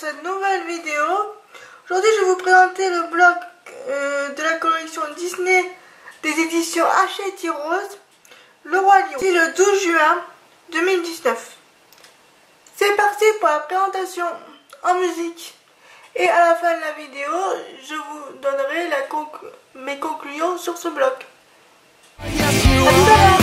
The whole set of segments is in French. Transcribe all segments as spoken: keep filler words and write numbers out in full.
cette nouvelle vidéo. Aujourd'hui je vais vous présenter le bloc euh, de la collection Disney des éditions Hachette Rose, Le Roi Lion. C'est le douze juin deux mille dix-neuf. C'est parti pour la présentation en musique. Et à la fin de la vidéo, je vous donnerai la conc- mes conclusions sur ce bloc. À tout à l'heure.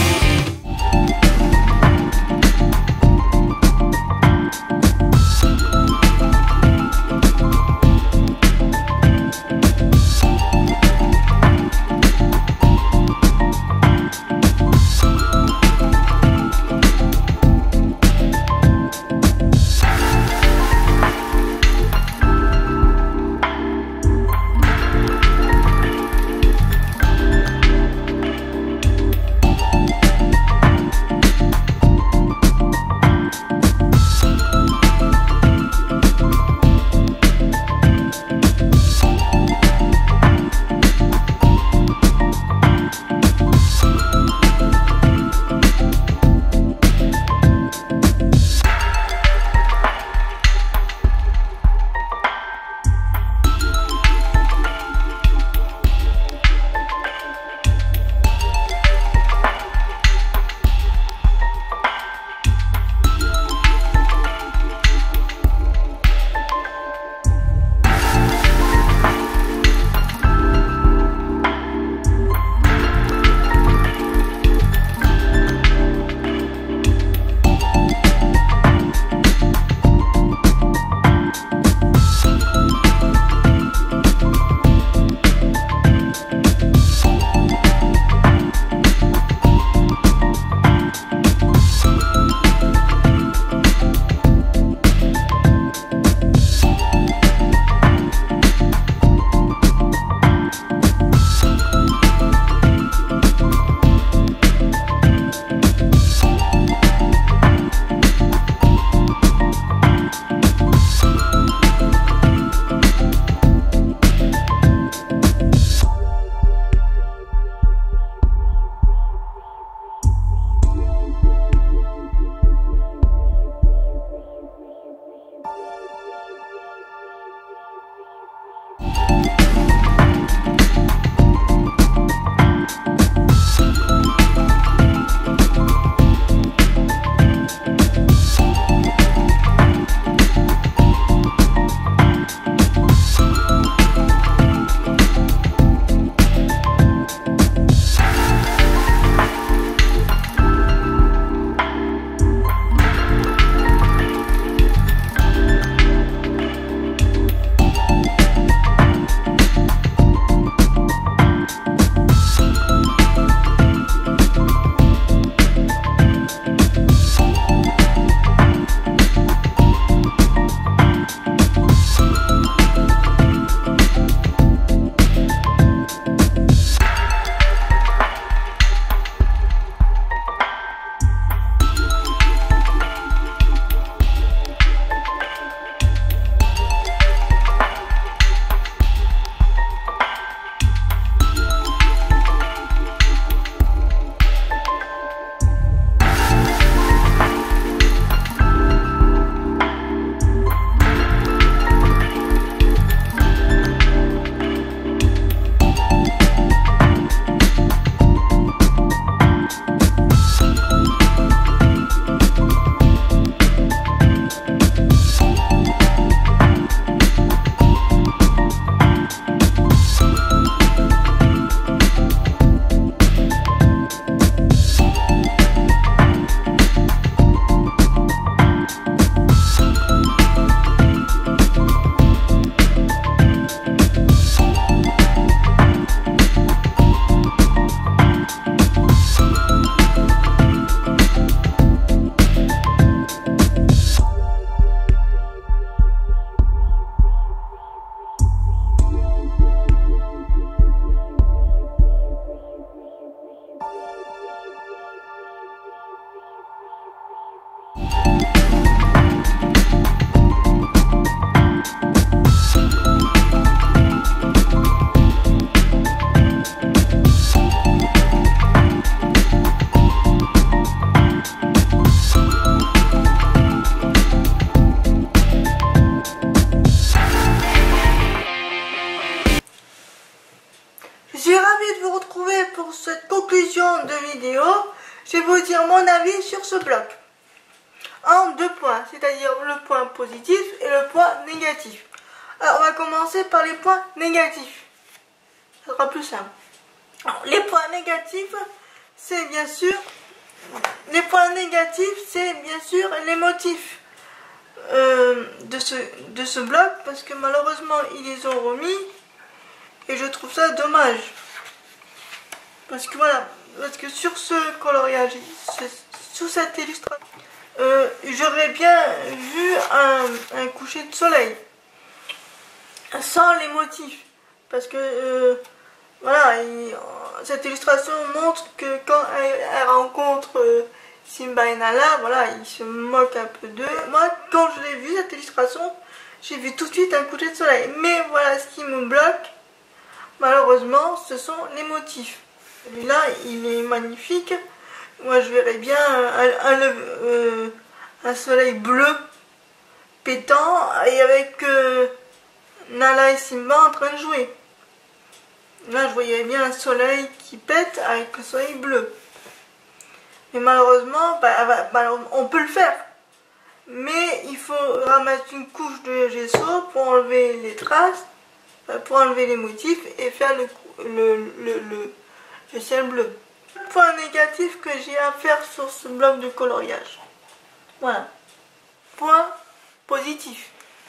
suis ravie de vous retrouver pour cette conclusion de vidéo. Je vais vous dire mon avis sur ce bloc. En deux points, c'est-à-dire le point positif et le point négatif. Alors, on va commencer par les points négatifs. Ça sera plus simple. Alors, les points négatifs, c'est bien sûr... Les points négatifs, c'est bien sûr les motifs euh, de, ce, de ce bloc, parce que malheureusement, ils les ont remis. Et je trouve ça dommage. Parce que voilà, parce que sur ce coloriage, sur cette illustration, euh, j'aurais bien vu un, un coucher de soleil. Sans les motifs. Parce que, euh, voilà, il, cette illustration montre que quand elle, elle rencontre euh, Simba et Nala, voilà, il se moque un peu d'eux. Moi, quand je l'ai vu, cette illustration, j'ai vu tout de suite un coucher de soleil. Mais voilà, ce qui me bloque, malheureusement, ce sont les motifs. Celui-là, il est magnifique. Moi, je verrais bien un, un, euh, un soleil bleu pétant et avec euh, Nala et Simba en train de jouer. Là, je voyais bien un soleil qui pète avec le soleil bleu. Mais malheureusement, bah, bah, on peut le faire. Mais il faut ramasser une couche de gesso pour enlever les traces, pour enlever les motifs et faire le, le, le, le, le ciel bleu. Le point négatif que j'ai à faire sur ce bloc de coloriage. Voilà. Point positif.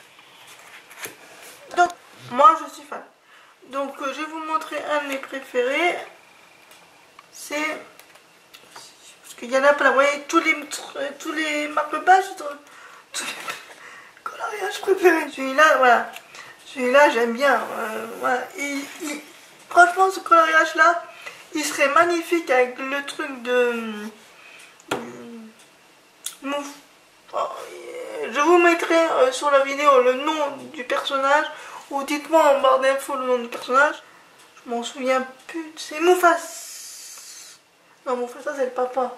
Donc, moi je suis fan. Donc, euh, je vais vous montrer un de mes préférés. C'est... Parce qu'il y en a plein. Vous voyez, tous les, tous les marque-pages, tous les coloriages préférés. Celui-là, voilà. Celui-là, j'aime bien. Euh, voilà. Et, il, franchement, ce coloriage-là, il serait magnifique avec le truc de... Mouf. Oh, je vous mettrai euh, sur la vidéo le nom du personnage. Ou dites-moi en barre d'infos le nom du personnage. Je m'en souviens plus. C'est Mufasa. Non, Mufasa, c'est le papa.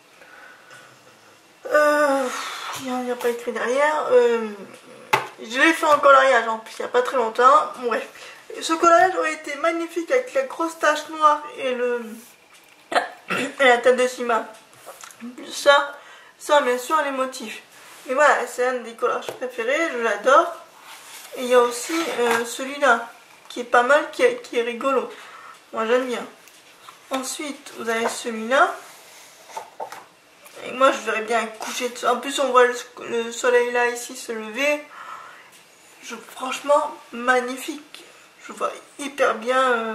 Euh, il n'y a pas écrit derrière. Euh, je l'ai fait en coloriage en plus, il n'y a pas très longtemps. Bref. Ce coloriage aurait été magnifique avec la grosse tache noire et le et la tête de Simba. Ça, ça bien sûr les motifs. Mais voilà, c'est un des collages préférés, je l'adore. Et il y a aussi euh, celui-là, qui est pas mal, qui est, qui est rigolo. Moi j'aime bien. Ensuite, vous avez celui-là. Et moi je verrais bien coucher dessus. En plus on voit le, le soleil là ici se lever. Je, franchement, magnifique. Je vois hyper bien. Euh,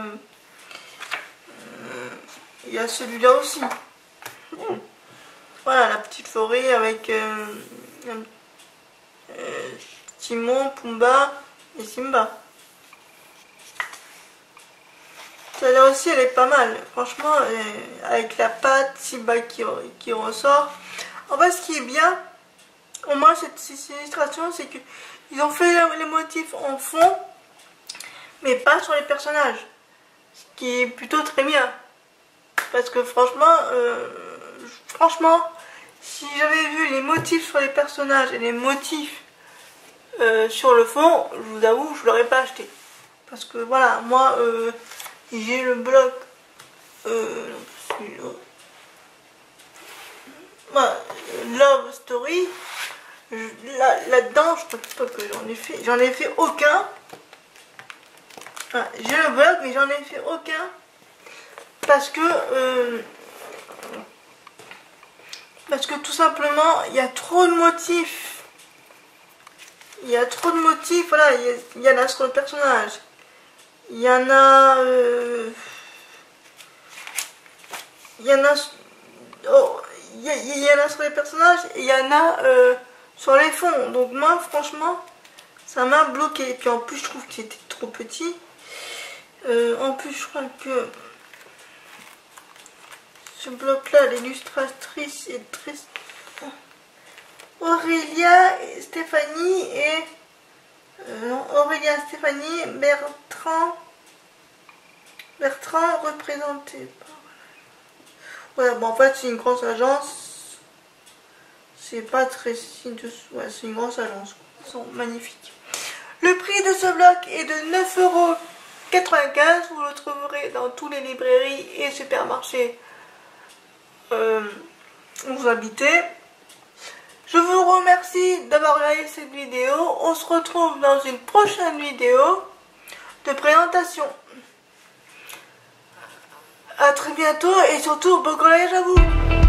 euh, il y a celui-là aussi. Mmh. Voilà la petite forêt avec euh, un, euh, Timon, Pumba et Simba. Celle-là aussi elle est pas mal. Franchement, euh, avec la patte, Simba qui, qui ressort. En fait, ce qui est bien, au moins cette, cette illustration, c'est que ils ont fait les motifs en fond, mais pas sur les personnages. Ce qui est plutôt très bien. Parce que franchement, euh, franchement, si j'avais vu les motifs sur les personnages et les motifs euh, sur le fond, je vous avoue, je l'aurais pas acheté. Parce que voilà, moi, euh, j'ai le bloc. Euh, voilà, Love Story. Là-dedans, je ne pense pas que j'en ai fait. J'en ai fait aucun. Voilà, j'ai le bloc, mais j'en ai fait aucun. Parce que... Euh, parce que tout simplement, il y a trop de motifs. Il y a trop de motifs. Voilà, il y, a, il y en a sur le personnage. Il y en a... Euh, il y en a... Oh, il, y a, il y en a sur les personnages et il y en a... Euh, sur les fonds. Donc moi franchement ça m'a bloqué. Et puis en plus je trouve qu'il était trop petit. Euh, en plus je crois que ce bloc là, l'illustratrice est très... Aurélia et Stéphanie et euh, non, Aurélia, Stéphanie, Bertrand Bertrand représenté par... Voilà, bon en fait c'est une grosse agence. C'est pas très ci-dessous. Ouais, c'est une grosse agence. Ils sont magnifiques. Le prix de ce bloc est de neuf euros quatre-vingt-quinze. Vous le trouverez dans tous les librairies et supermarchés euh, où vous habitez. Je vous remercie d'avoir regardé cette vidéo. On se retrouve dans une prochaine vidéo de présentation. A très bientôt et surtout bon collège à vous.